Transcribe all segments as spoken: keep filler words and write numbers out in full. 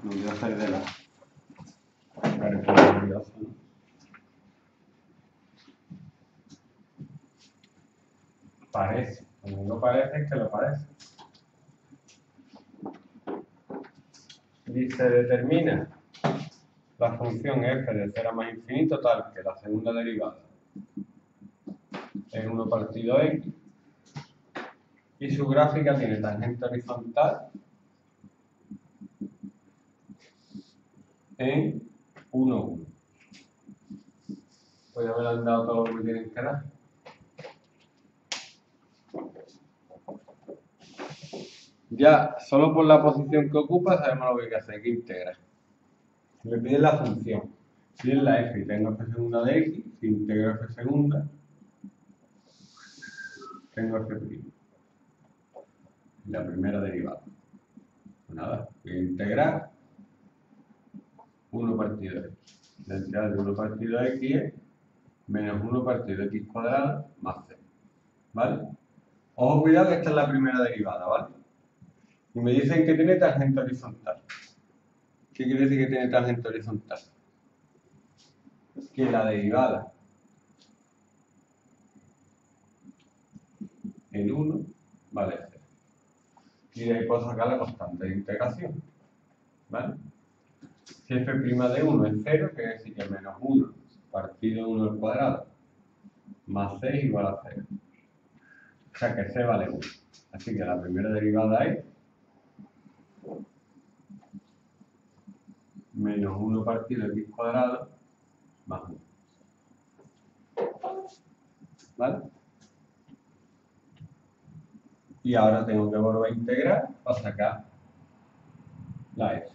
No voy a hacer de la... Parece. Cuando no parece es que lo parece. Dice, determina la función f de cero a más infinito tal que la segunda derivada es uno partido x y su gráfica tiene tangente horizontal en uno, uno. Pues ya me lo han dado todo lo que tienen que dar. Ya, solo por la posición que ocupa sabemos lo que hay que hacer, hay que integrar. Me piden la función. Si es la f y tengo f segunda de x, si integro f segunda, tengo f'. La primera derivada. Pues nada, voy a integrar uno partido de x. La integral de uno partido de x es menos uno partido de x cuadrado más c. ¿Vale? Ojo, cuidado que esta es la primera derivada, ¿vale? Y me dicen que tiene tangente horizontal. ¿Qué quiere decir que tiene tangente horizontal? Que la derivada en uno vale cero. Y de ahí puedo sacar la constante de integración. ¿Vale? Si f' de uno es cero, quiere decir que menos uno partido uno al cuadrado más c es igual a cero. O sea que c vale uno. Así que la primera derivada es menos uno partido x cuadrado más uno. ¿Vale? Y ahora tengo que volver a integrar para sacar la f.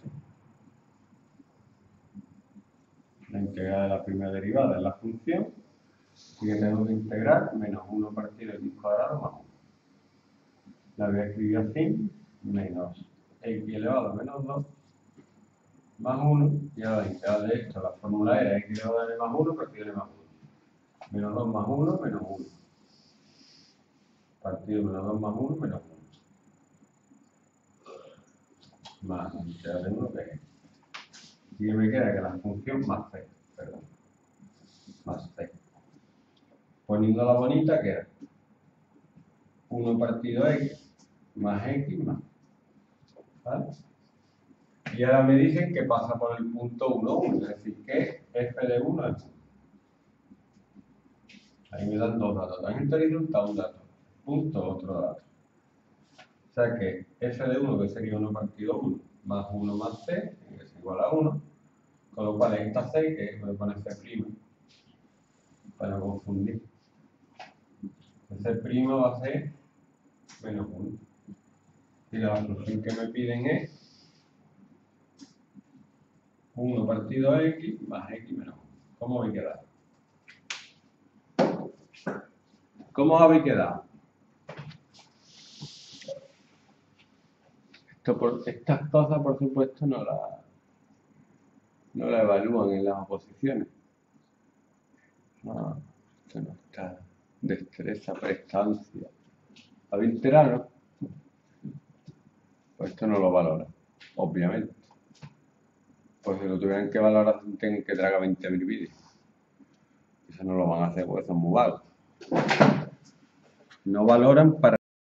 La integral de la primera derivada es la función. Así que tengo que integrar menos uno partido x cuadrado más uno. La voy a escribir así, menos x elevado a menos dos más uno. Y ahora la integral de esto, la fórmula era x elevado a n más uno partido n más uno. Menos dos más uno, menos uno. Partido menos dos más uno, menos uno. Más la integral de uno que es. Y me queda que la función más c, perdón, más c. Poniendo la bonita queda uno partido x más x más. ¿Vale? Y ahora me dicen que pasa por el punto uno, uno, es decir, que f de uno es uno. Ahí me dan dos datos, tangente horizontal un dato, punto otro dato. O sea que f de uno, que sería uno partido uno, más uno más c, que es igual a uno, con lo cual esta c, que voy a poner c', para no confundir. C' va a ser menos uno. Y la función que me piden es uno partido x más x menos uno. ¿Cómo habéis quedado? ¿Cómo os habéis quedado? Esto por, estas cosas, por supuesto, no la, no la evalúan en las oposiciones. No, esto no está. Destreza, prestancia. ¿Habéis enterado? Pues esto no lo valora, obviamente. Pues si lo tuvieran que valorar, tienen que tragar veinte mil vídeos. Eso no lo van a hacer porque son muy vagos. No valoran para